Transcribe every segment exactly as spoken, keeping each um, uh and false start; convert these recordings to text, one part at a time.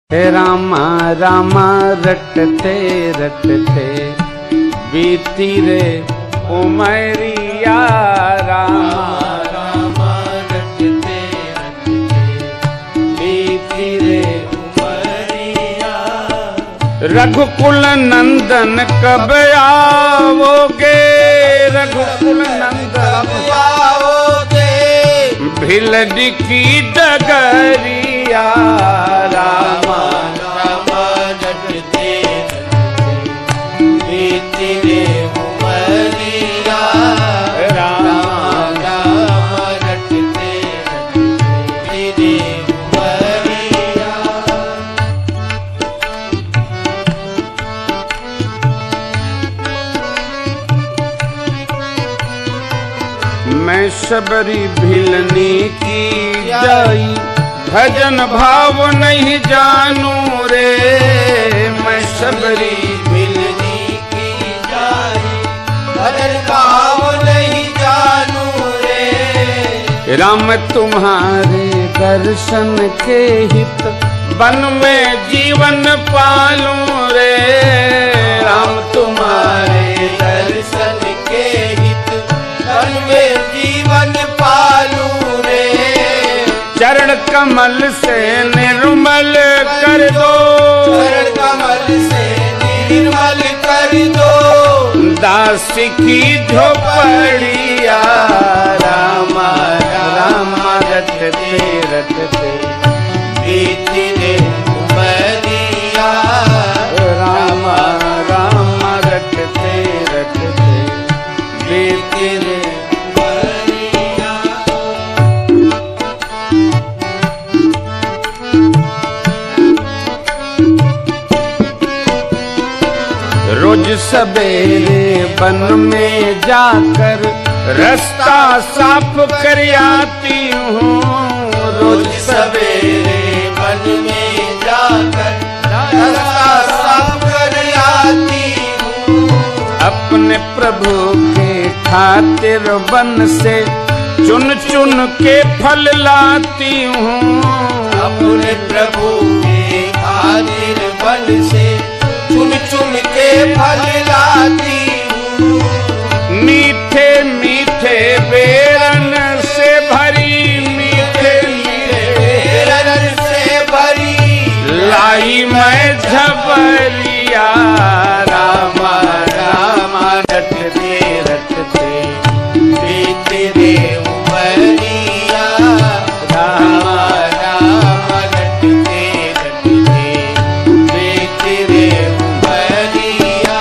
रामा रामा रटते रटते बीती रे उमरिया। रामा रामा रटते रटते बीती रे उमरिया। रघुकुल नंदन कब आओगे, रघुकुल नंदन कब आओगे, भिलडी की डगरिया। रामा रामा रटते रटते बीती रे उमरिया। रामा रामा रटते रटते बीती रे उमरिया। मैं शबरी भिलनी की जाई, भजन भाव नहीं जानू रे। मैं शबरी भिलनी की जाई, भजन भाव नहीं जानू रे। राम तुम्हारे दर्शन के हित, वन में जीवन पालूं रे। राम तुम्हारे दर्शन के हित, वन में जीवन पालूं रे। चरण कमल से निर्मल कर दो, चरण कमल से निर्मल कर दो, दास की झोपड़िया। रामा रामा रटते रटते बीती रे उमरिया। रामा रामा रटते रटते बीती रे उमरिया। रोज सवेरे वन में जाकर रास्ता साफ कर आती हूँ। रोज सवेरे वन में जाकर रास्ता साफ कर आती हूँ। अपने प्रभु के खातिर वन से चुन चुन के फल लाती हूँ। अपने प्रभु के खातिर वन से चुन चुन के फल लाती हूँ। मीठे मीठे बेरन से भरी, मीठे मीठे बेरन से भरी लाई मैं झबरिया। रामा रामा रटते रटते बीती रे उमरिया। रामा रामा रटते रटते बीती रे उमरिया।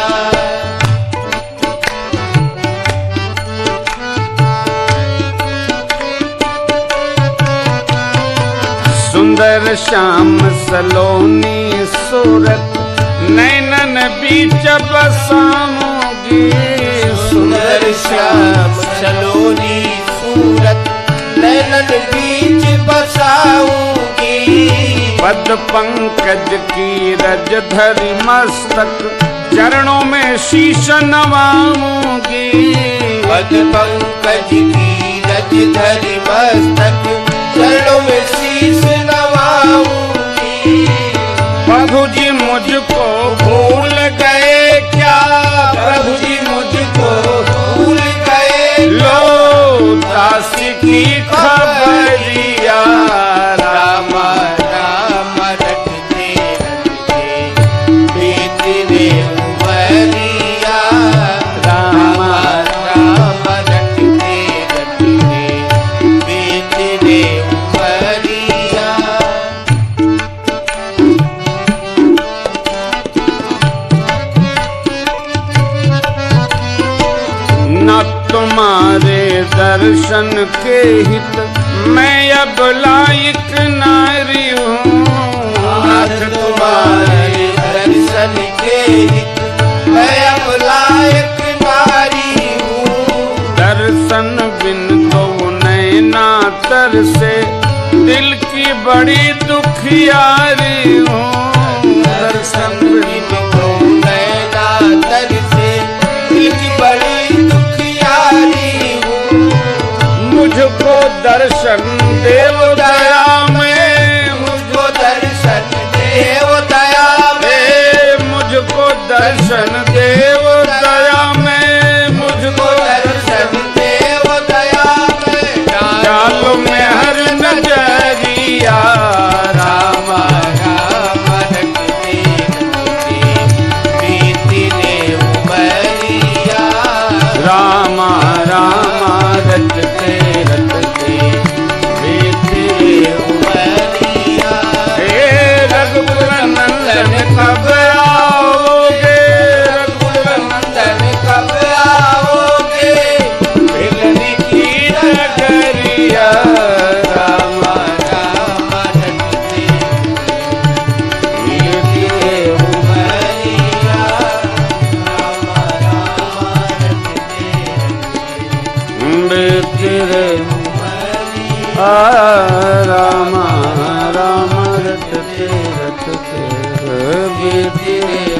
सुंदर श्याम सलोनी सूरत, नैनन बीच बसाऊंगी। सुंदर श्याम सलोनी सूरत, नैनन बीच बसाऊंगी। पद पंकज की रज धरी मस्तक, चरणों में शीश नवाऊंगी। पद पंकज की रज धरी मस्तक, चरणों में शीश नवाऊंगी। प्रभु जी मुझको भूल गए क्या, प्रभु जी मुझको भूल गए। लो दासी की खबरिया। रामा रामा रटते रटते बीती रे उमरिया। रामा रामा रटते रटते बीती रे उमरिया। न तुम्हारे दर्शन के हित, मैं अब लायक नारी हूँ। तुम्हारे दर्शन के हित, मैं अब लायक नारी हूँ। दर्शन बिन तो नैना तर से, दिल की बड़ी दुखियारी हूँ। दर्शन बिन तो नैना तर से, दिल की बड़ी दुखियारी हूँ। मुझको दर्शन देव दया में, मुझको दर्शन देव दर्शन देव दया में, मुझको दर्शन देव दया में, डालो में हर नजरिया। राम राम रटते रटते बीती रे उमरिया। राम राम रटते रटते बीती रे उमरिया। हे रघुकुल नंदन कब आओगे, रघुकुल नंदन कब आओगे, मिलने की डगरिया। राम राम रटते बीती रे उमरिया। राम राम रटते बीती रे उमरिया। राम राम रटते रटते बीती रे